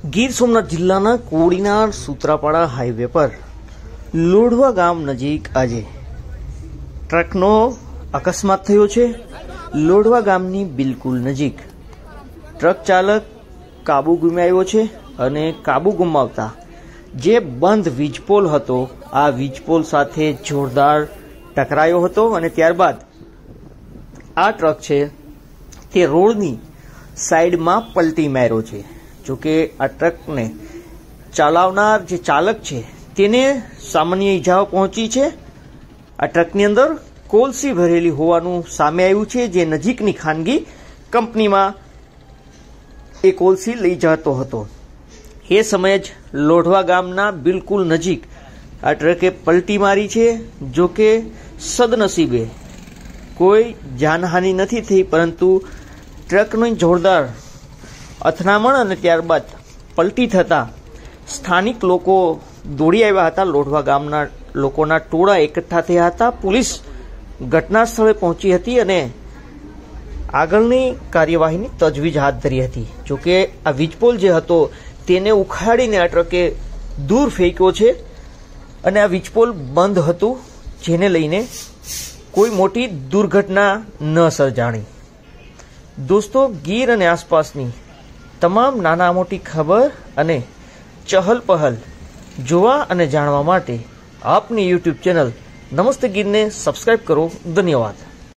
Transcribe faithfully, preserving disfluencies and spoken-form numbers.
ગીર સોમનાથ જિલ્લાના કોડીનાર સૂત્રાપાડા હાઈવે પર લોઢવા ગામ નજીક આજે ટ્રકનો અકસ્માત થયો છે। લોઢવા ગામની બિલકુલ નજીક ટ્રક ચાલક કાબુ ગુમાવ્યો છે અને કાબુ ગુમાવતા જે બંધ વીજપોલ હતો આ વીજપોલ સાથે જોરદાર ટકરાયો હતો અને ત્યારબાદ આ ટ્રક છે તે રોડની સાઈડમાં પલટી માર્યો છે। જો કે આ ટ્રકને ચલાવનાર જે ચાલક છે તેને સામાન્ય ઈજાઓ પહોંચી છે। આ ટ્રકની અંદર કોલસી ભરેલી હોવાનું સામે આવ્યું છે, જે નજીકની ખાનગી કંપનીમાં એ કોલસી લઈ જતો હતો। એ સમયે જ લોઢવા ગામના બિલકુલ નજીક આ ટ્રકે પલટી મારી છે। જો કે સદનસીબે કોઈ જાનહાનિ નથી થઈ, પરંતુ ટ્રકની જોરદાર અથડામણ અને ત્યારબાદ પલટી થતા સ્થાનિક લોકો દોડી આવ્યા હતા। લોઢવા ગામના લોકોના ટોળા એકઠા થયા હતા। પોલીસ ઘટના સ્થળે પહોંચી હતી અને આગળની કાર્યવાહીની તજવીજ હાથ ધરી હતી। જોકે આ વીજપોલ જે હતો તેને ઉખાડીને આ ટ્રકે દૂર ફેંક્યો છે અને આ વીજપોલ બંધ હતું, જેને લઈને કોઈ મોટી દુર્ઘટના ન સર્જાણી। દોસ્તો, ગીર અને આસપાસની તમામ નાના મોટી ખબર અને ચહલ પહલ જોવા અને જાણવા માટે આપની યુટ્યુબ ચેનલ નમસ્તે ગીરને સબસ્ક્રાઇબ કરો। ધન્યવાદ।